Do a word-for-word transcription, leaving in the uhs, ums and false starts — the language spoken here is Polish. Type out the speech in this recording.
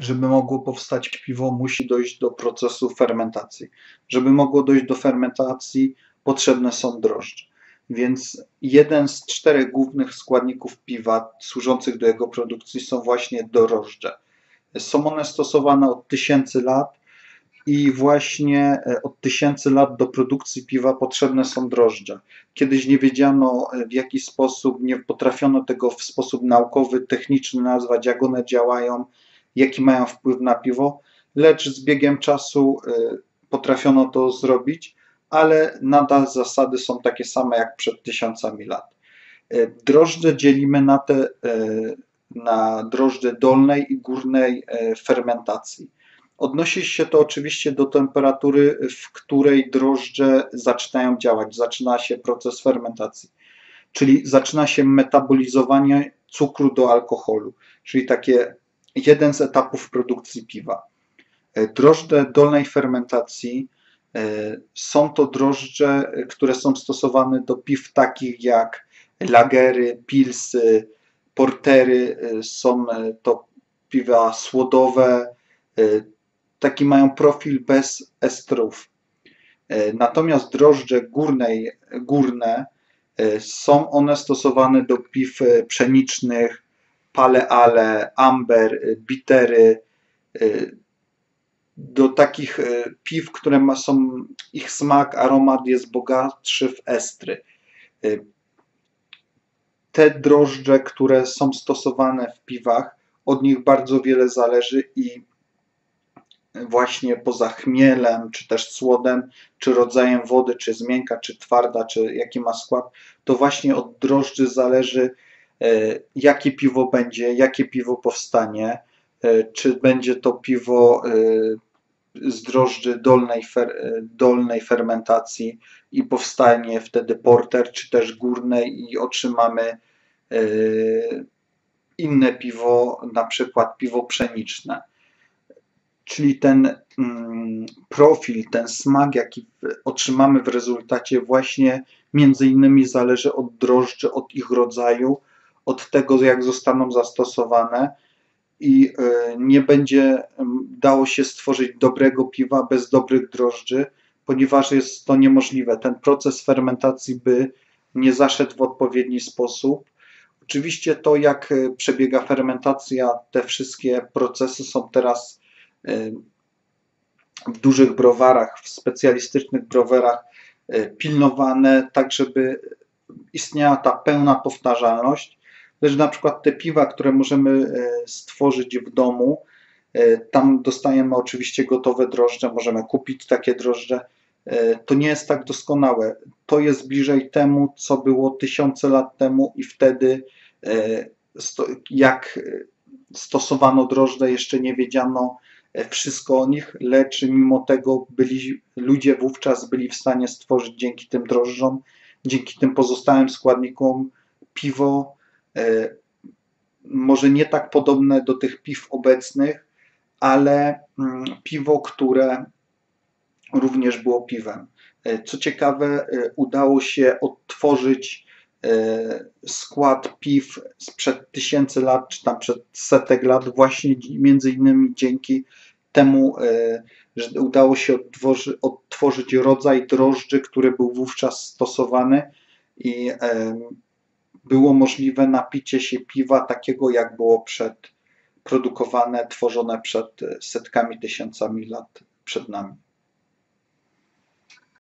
żeby mogło powstać piwo, musi dojść do procesu fermentacji. Żeby mogło dojść do fermentacji, potrzebne są drożdże. Więc jeden z czterech głównych składników piwa służących do jego produkcji są właśnie drożdże. Są one stosowane od tysięcy lat i właśnie od tysięcy lat do produkcji piwa potrzebne są drożdże. Kiedyś nie wiedziano, w jaki sposób, nie potrafiono tego w sposób naukowy, techniczny nazwać, jak one działają, jaki mają wpływ na piwo, lecz z biegiem czasu potrafiono to zrobić, ale nadal zasady są takie same jak przed tysiącami lat. Drożdże dzielimy na te na drożdże dolnej i górnej fermentacji. Odnosi się to oczywiście do temperatury, w której drożdże zaczynają działać, zaczyna się proces fermentacji, czyli zaczyna się metabolizowanie cukru do alkoholu, czyli takie jeden z etapów produkcji piwa. Drożdże dolnej fermentacji są to drożdże, które są stosowane do piw takich jak lagery, pilsy, portery, są to piwa słodowe, taki mają profil bez estrów. Natomiast drożdże górnej, górne są one stosowane do piw pszenicznych, pale ale, amber, bittery, do takich piw, które ma, są, ich smak, aromat jest bogatszy w estry. Te drożdże, które są stosowane w piwach, od nich bardzo wiele zależy i właśnie poza chmielem, czy też słodem, czy rodzajem wody, czy jest miękka, czy twarda, czy jaki ma skład, to właśnie od drożdży zależy, jakie piwo będzie, jakie piwo powstanie, czy będzie to piwo z drożdży dolnej, fer, dolnej fermentacji i powstanie wtedy porter, czy też górnej i otrzymamy inne piwo, na przykład piwo pszeniczne. Czyli ten profil, ten smak, jaki otrzymamy w rezultacie, właśnie między innymi zależy od drożdży, od ich rodzaju, od tego, jak zostaną zastosowane i nie będzie dało się stworzyć dobrego piwa bez dobrych drożdży, ponieważ jest to niemożliwe. Ten proces fermentacji by nie zaszedł w odpowiedni sposób. Oczywiście to, jak przebiega fermentacja, te wszystkie procesy są teraz w dużych browarach, w specjalistycznych browarach pilnowane, tak żeby istniała ta pełna powtarzalność. Lecz na przykład te piwa, które możemy stworzyć w domu, tam dostajemy oczywiście gotowe drożdże, możemy kupić takie drożdże. To nie jest tak doskonałe. To jest bliżej temu, co było tysiące lat temu i wtedy, jak stosowano drożdże, jeszcze nie wiedziano wszystko o nich, lecz mimo tego byli, ludzie wówczas byli w stanie stworzyć dzięki tym drożdżom, dzięki tym pozostałym składnikom piwo, może nie tak podobne do tych piw obecnych, ale piwo, które również było piwem. Co ciekawe, udało się odtworzyć skład piw sprzed tysięcy lat, czy tam przed setek lat, właśnie między innymi dzięki temu, że udało się odtworzy, odtworzyć rodzaj drożdży, który był wówczas stosowany i było możliwe napicie się piwa takiego, jak było przed produkowane, tworzone przed setkami, tysiącami lat przed nami.